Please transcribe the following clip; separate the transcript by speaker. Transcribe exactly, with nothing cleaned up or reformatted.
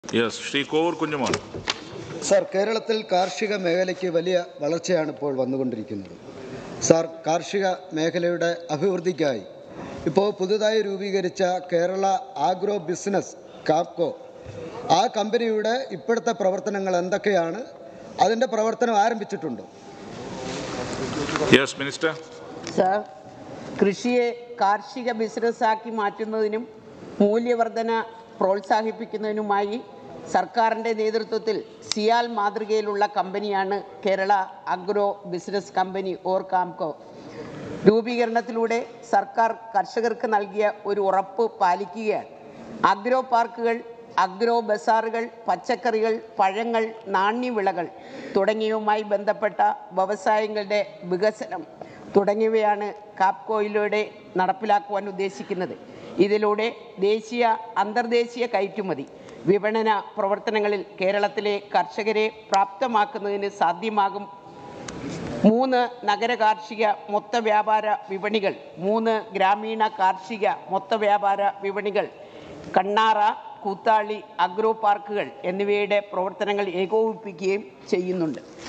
Speaker 1: Yes Shri Kovoor Kunjumon.
Speaker 2: Sir, കേരളത്തിൽ കാർഷിക മേഖലയ്ക്ക് വലിയ വളർച്ചയാണ് ഇപ്പോൾ വന്നുകൊണ്ടിരിക്കുന്നത്. സാർ, കാർഷിക മേഖലയുടെ അഭിവൃദ്ധിക്കായി ഇപ്പോൾ പുതുതായി രൂപീകരിച്ച കേരള ആഗ്രോ ബിസിനസ് കാപ്കോ, ആ കമ്പനിയുടെ ഇപ്പോഴത്തെ പ്രവർത്തനങ്ങൾ എന്തൊക്കെയാണ്? അതിൻ്റെ പ്രവർത്തനം ആരംഭിച്ചിട്ടുണ്ടോ?
Speaker 1: Yes minister.
Speaker 3: സാർ, കൃഷിയെ കാർഷിക ബിസിനസ്സാക്കി മാറ്റുന്നതിനും മൂല്യവർധന പ്രോത്സാഹിപ്പിക്കുന്നതിനുമായി സർക്കാരിൻ്റെ നേതൃത്വത്തിൽ സിയാൽ മാതൃകയിലുള്ള കമ്പനിയാണ് Kerala agro business company or Kamco. രൂപീകരണത്തിലൂടെ സർക്കാർ കർഷകർക്ക് നൽകിയ ഒരു ഉറപ്പ് പാലിക്കുകയാണ്. അഗ്രോ പാർക്കുകൾ, അഗ്രോ ബസാറുകൾ, പച്ചക്കറികൾ, പഴങ്ങൾ, നാണ്യവിളകൾ തുടങ്ങിയവയുമായി ബന്ധപ്പെട്ട വ്യവസായങ്ങളുടെ വികസനം തുടങ്ങിയവയാണ് കാപ്കോയിലൂടെ നടപ്പിലാക്കുവാൻ ഉദ്ദേശിക്കുന്നത്. ഇതിലൂടെ ദേശീയ അന്തർദേശീയ കയറ്റുമതി വിപണന പ്രവർത്തനങ്ങളിൽ കേരളത്തിലെ കർഷകരെ പ്രാപ്തമാക്കുന്നതിന് സാധ്യമാകും. മൂന്ന് നഗര കാർഷിക മൊത്ത വ്യാപാര വിപണികൾ, മൂന്ന് ഗ്രാമീണ കാർഷിക മൊത്ത വ്യാപാര വിപണികൾ, കണ്ണാറ, കൂത്താളി അഗ്രോ പാർക്കുകൾ എന്നിവയുടെ പ്രവർത്തനങ്ങൾ ഏകോപിപ്പിക്കുകയും ചെയ്യുന്നുണ്ട്.